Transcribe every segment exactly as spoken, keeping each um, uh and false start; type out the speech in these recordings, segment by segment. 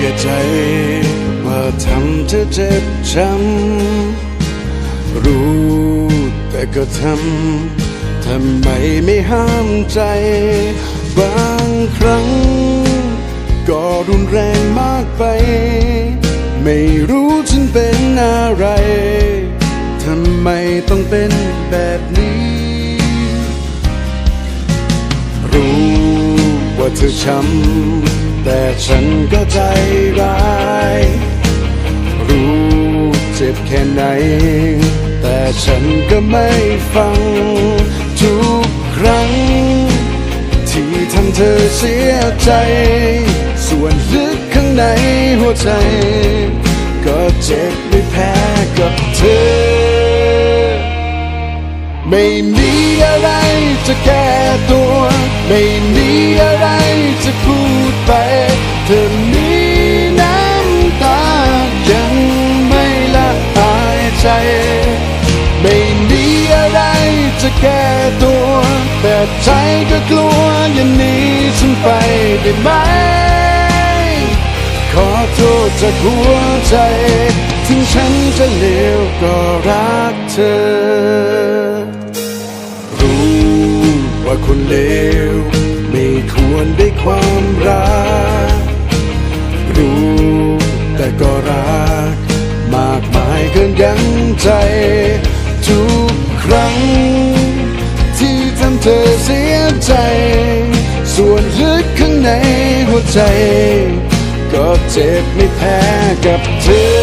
ก็ใจว่าทำเธอเจ็บช้ำรู้แต่ก็ทำทำไมไม่ห้ามใจบางครั้งก็รุนแรงมากไปไม่รู้ฉันเป็นอะไรทำไมต้องเป็นแบบนี้รู้ว่าเธอช้ำแต่ฉันก็ใจร้ายรู้เจ็บแค่ไหนแต่ฉันก็ไม่ฟังทุกครั้งที่ทำเธอเสียใจส่วนลึกข้างในหัวใจก็เจ็บไม่แพ้กับเธอไม่มีอะไรจะแก้ตัวไม่มีอะไรจะพูดไปเธอมีน้ำตายังไม่ละอายใจไม่มีอะไรจะแก้ตัวแต่ใจก็กลัวอย่าหนีฉันไปได้ไหมขอโทษจากหัวใจถึงฉันจะเลวก็รักเธอรู้ว่าคนเลวไม่ควรได้ความรักรู้แต่ก็รักมากมายเกินยั้งใจทุกครั้งที่ทำเธอเสียใจส่วนลึกข้างในหัวใจก็เจ็บไม่แพ้กับเธอ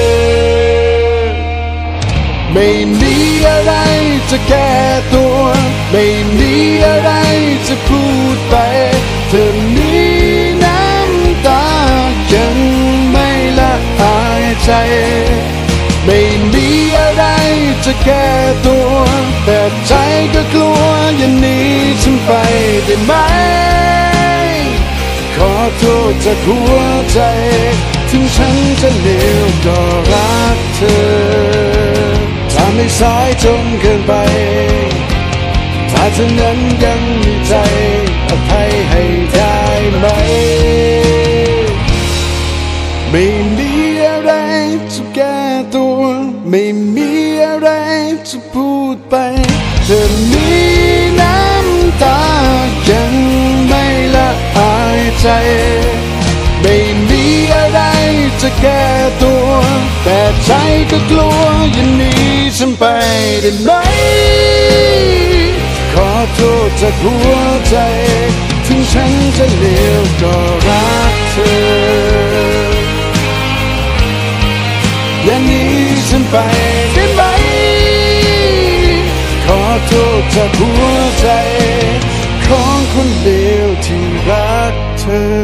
ไม่มีอะไรจะแก้ตัวไม่มีอะไรจะพูดไปเธอมีน้ำตายังไม่ละอายใจไม่มีอะไรจะแก้ตัวแต่ใจก็กลัวอย่าหนีฉันไปได้ไหมขอโทษจากหัวใจถึงฉันจะเลวก็รักเธอถ้าไม่สายจนเกินไปถ้าเธอนั้นยังมีใจอภัยให้ได้ไหมไม่มีอะไรจะแก้ตัวไม่มีอะไรจะพูดไปเธอมีน้ำตายังไม่ละอายใจไม่มีอะไรจะแก้ตัวแต่ใจก็กลัวอย่าหนีฉันไปได้ไหมขอโทษจากหัวใจถึงฉันจะเลวก็รักเธออย่าหนีฉันไปได้ไหมขอโทษจากหัวใจของคนเลวที่รักเธอ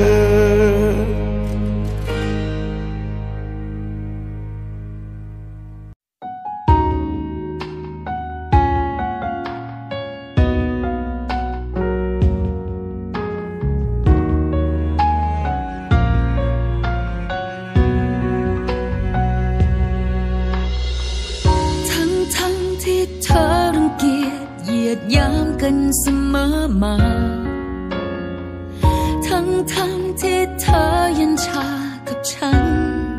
ย้ำกันเสมอมาทั้งทั้งที่เธอยันชากับฉัน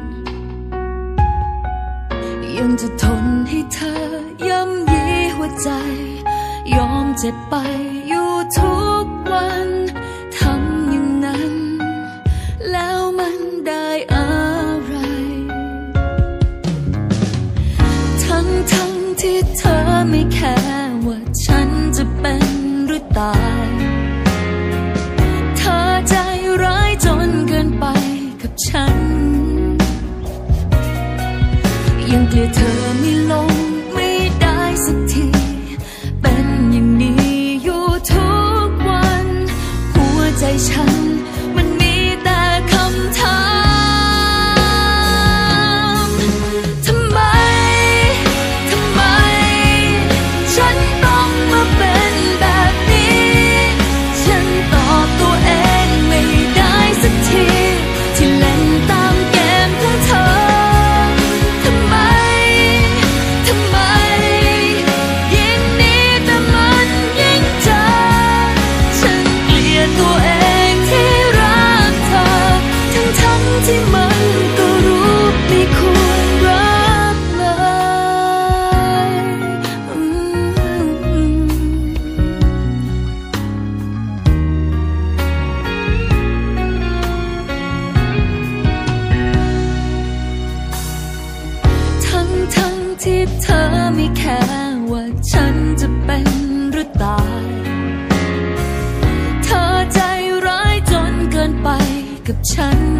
ยังจะทนให้เธอย่ำยีหัวใจยอมเจ็บไปอยู่ทุกวันทำอย่างนั้นแล้วมันได้อะไรทั้งทั้งที่เธอไม่แคร์ว่าฉันจะเป็นหรือตายเธอใจร้ายจนเกินไปกับฉันยังเกลียดเธอไม่ลงไม่ได้สักทีเป็นอย่างนี้อยู่ทุกวันหัวใจฉันมันมีแต่คำถามทำไมทำไมฉันต้องมาเป็นแบบนี้ฉันตอบตัวเองไม่ได้สักทีที่เล่นตามเกมของเธอทำไมทำไมยิ่งนี้แต่มันยิ่งเจอฉันเกลียดตัวเองที่รักเธอทั้งทั้งที่มันกับฉัน